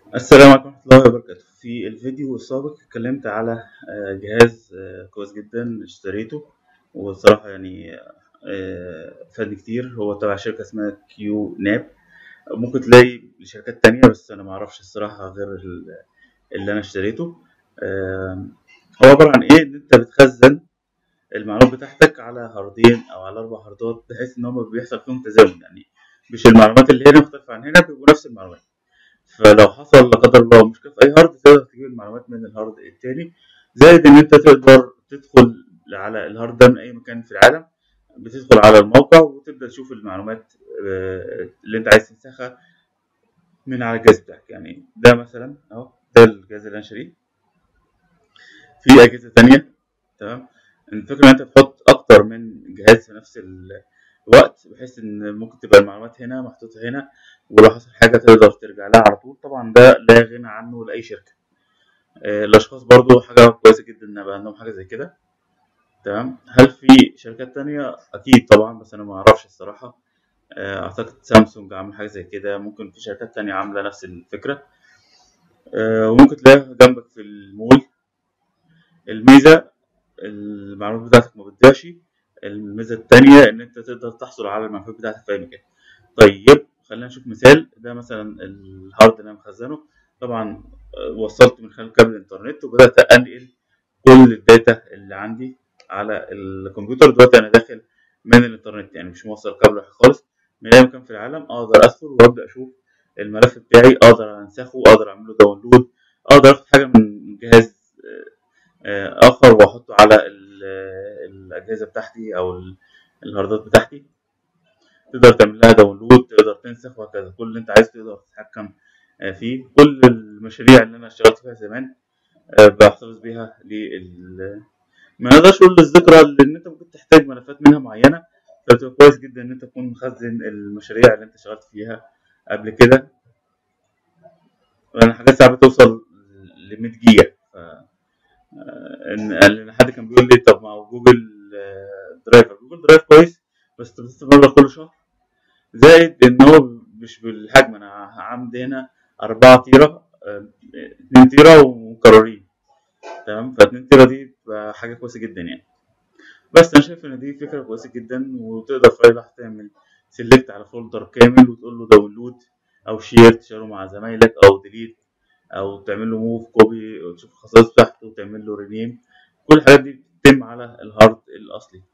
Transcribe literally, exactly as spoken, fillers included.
السلام عليكم ورحمة الله وبركاته. في الفيديو السابق اتكلمت على آه، جهاز آه، كويس جدا اشتريته، والصراحة يعني آه، فادني كتير. هو تبع شركة اسمها كيو ناب. ممكن تلاقي لشركات تانية بس أنا معرفش الصراحة غير ال- اللي أنا اشتريته. آه، هو عبارة عن إيه؟ إن أنت بتخزن المعلومات بتاعتك على هاردين أو على أربع هاردات، بحيث إن هما بيحصل فيهم تزامن. يعني مش المعلومات اللي هنا مختلفة عن هنا، بيبقوا نفس المعلومات. فلو حصل لا قدر الله مشكلة في أي هارد، تقدر تجيب المعلومات من الهارد التاني. زائد إن أنت تقدر تدخل على الهارد ده من أي مكان في العالم. بتدخل على الموقع وتبدأ تشوف المعلومات آه، اللي أنت عايز تنسخها من على الجهاز بتاعك. يعني ده مثلا أهو، ده الجهاز اللي أنا شاريه. في أجهزة تانية. تمام. الفكرة إن أنت تحط أكتر من جهاز في نفس الوقت، بحيث إن ممكن تبقى المعلومات هنا محطوطة هنا، ولو حصل حاجة تقدر ترجع لها على طول. طبعا ده لا غنى عنه لأي شركة. آه، الاشخاص برضو حاجه كويسه جدا ان يبقى عندهم حاجه زي كده. تمام. هل في شركات تانية؟ اكيد طبعا، بس انا ما اعرفش الصراحه. آه، اعتقد سامسونج عامل حاجه زي كده، ممكن في شركات تانية عامله نفس الفكره. آه، وممكن تلاقيها جنبك في المول. الميزه، المعلومات بتاعتك ما بتضيعش. الميزه التانية ان انت تقدر تحصل على المعلومات بتاعتك في اي مكان. طيب خلينا نشوف مثال. ده مثلا الهارد اللي انا مخزنه. طبعا آه، وصلت من خلال كابل الانترنت وبدات انقل كل الداتا اللي عندي على الكمبيوتر. دلوقتي انا داخل من الانترنت، يعني مش موصل كابل واحد خالص. من اي مكان في العالم اقدر ادخل وابدا اشوف الملف بتاعي، اقدر انسخه، اقدر اعمل له داونلود، اقدر اخد حاجه من جهاز آه، اخر واحطه على ال- الاجهزه بتاعتي او ال- الهاردات بتاعتي. تقدر تعمل لها داونلود، تقدر تنسخ، وهكذا. كل اللي انت عايز تقدر تتحكم آه، فيه. كل المشاريع اللي انا اشتغلت فيها زمان آه، بحتفظ بيها لل ما نقدرش نقول للذكرى، لان انت ممكن تحتاج ملفات منها معينه. فبتبقى كويس جدا ان انت تكون مخزن المشاريع اللي انت اشتغلت فيها قبل كده. لان حاجات ساعات بتوصل ل مية جيجا. ف ان لان حد كان بيقول لي طب ما هو جوجل آه، درايفر. جوجل درايف كويس، بس انت بتدفع مبلغ كل شهر. زائد ان هو مش بالحجم. انا عندي هنا أربعة تيرا، آه، اتنين تيرا ومكررين. تمام. ف اتنين تيرا دي بتبقى حاجه كويسه جدا يعني. بس انا شايف ان دي فكره كويسه جدا، وتقدر في اي لحظه تعمل سيلكت على فولدر كامل وتقول له داونلود او شير، تشيره مع زمايلك، او ديليت، او تعمل له موف كوبي وتشوف الخصائص بتاعته وتعمل له رينيم. كل الحاجات دي بتتم على الهارد الاصلي.